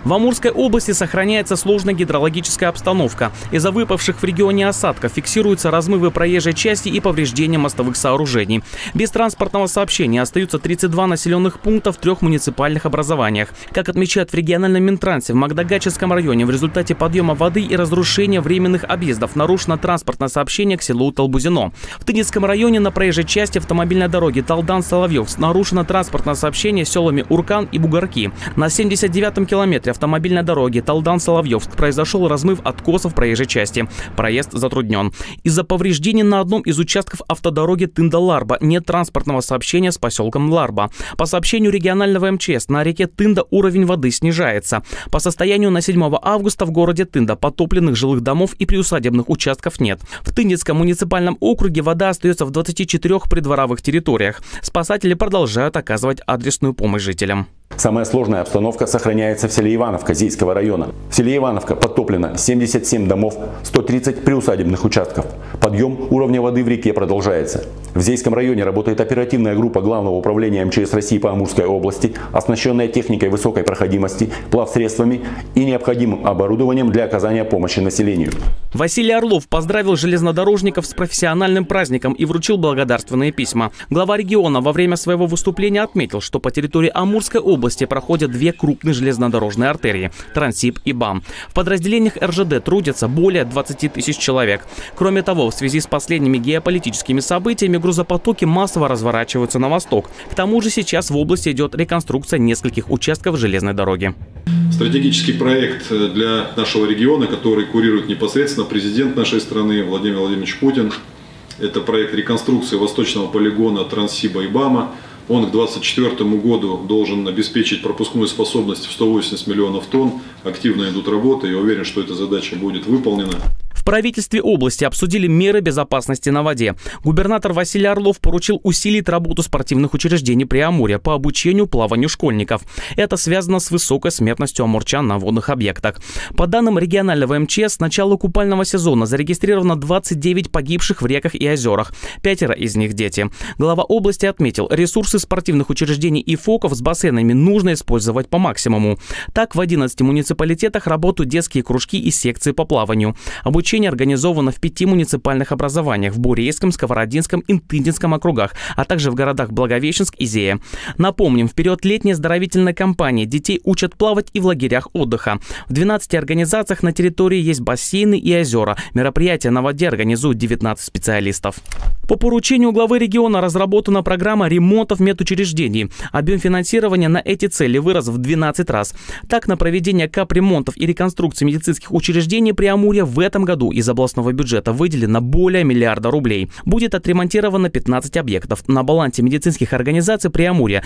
В Амурской области сохраняется сложная гидрологическая обстановка. Из-за выпавших в регионе осадков фиксируются размывы проезжей части и повреждения мостовых сооружений. Без транспортного сообщения остаются 32 населенных пункта в 3 муниципальных образованиях. Как отмечают в региональном Минтрансе, в Магдагачевском районе в результате подъема воды и разрушения временных объездов нарушено транспортное сообщение к селу Толбузино. В Тынецком районе на проезжей части автомобильной дороги Талдан-Соловьев нарушено транспортное сообщение с селами Уркан и Бугорки. На 79-м километре автомобильной дороги Талдан-Соловьев произошел размыв откосов проезжей части. Проезд затруднен. Из-за повреждений на одном из участков автодороги Тында-Ларба нет транспортного сообщения с поселком Ларба. По сообщению регионального МЧС, на реке Тында уровень воды снижается. По состоянию на 7 августа в городе Тында потопленных жилых домов и приусадебных участков нет. В Тындецком муниципальном округе вода остается в 24 придворовых территориях. Спасатели продолжают оказывать адресную помощь жителям. Самая сложная обстановка сохраняется в селе Ивановка Зейского района. В селе Ивановка подтоплено 77 домов, 130 приусадебных участков. Подъем уровня воды в реке продолжается. В Зейском районе работает оперативная группа Главного управления МЧС России по Амурской области, оснащенная техникой высокой проходимости, плавсредствами и необходимым оборудованием для оказания помощи населению. Василий Орлов поздравил железнодорожников с профессиональным праздником и вручил благодарственные письма. Глава региона во время своего выступления отметил, что по территории Амурской области проходят 2 крупные железнодорожные артерии – Транссиб и БАМ. В подразделениях РЖД трудятся более 20 тысяч человек. Кроме того, в связи с последними геополитическими событиями грузопотоки массово разворачиваются на восток. К тому же сейчас в области идет реконструкция нескольких участков железной дороги. Стратегический проект для нашего региона, который курирует непосредственно президент нашей страны Владимир Владимирович Путин. Это проект реконструкции восточного полигона Транссиба и БАМа. Он к 2024 году должен обеспечить пропускную способность в 180 миллионов тонн. Активно идут работы. Я уверен, что эта задача будет выполнена. В правительстве области обсудили меры безопасности на воде. Губернатор Василий Орлов поручил усилить работу спортивных учреждений Приамурья по обучению плаванию школьников. Это связано с высокой смертностью амурчан на водных объектах. По данным регионального МЧС, с начала купального сезона зарегистрировано 29 погибших в реках и озерах. 5 из них дети. Глава области отметил, ресурсы спортивных учреждений и ФОКов с бассейнами нужно использовать по максимуму. Так, в 11 муниципалитетах работают детские кружки и секции по плаванию. Обучение организовано в 5 муниципальных образованиях в Бурейском, Сковородинском и Тынденском округах, а также в городах Благовещенск и Зея. Напомним, в период летней оздоровительной кампании детей учат плавать и в лагерях отдыха. В 12 организациях на территории есть бассейны и озера. Мероприятия на воде организуют 19 специалистов. По поручению главы региона разработана программа ремонтов медучреждений. Объем финансирования на эти цели вырос в 12 раз. Так, на проведение капремонтов и реконструкции медицинских учреждений Приамурья в этом году из областного бюджета выделено более миллиарда рублей. Будет отремонтировано 15 объектов. На балансе медицинских организаций Приамурья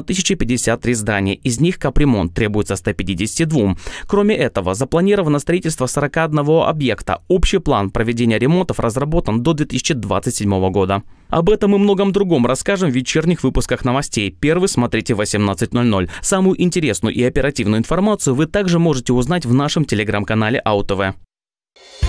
1053 здания. Из них капремонт требуется 152. Кроме этого, запланировано строительство 41 объекта. Общий план проведения ремонтов разработан до 2027 года. Об этом и многом другом расскажем в вечерних выпусках новостей. Первый смотрите в 18:00. Самую интересную и оперативную информацию вы также можете узнать в нашем телеграм-канале АУ-ТВ.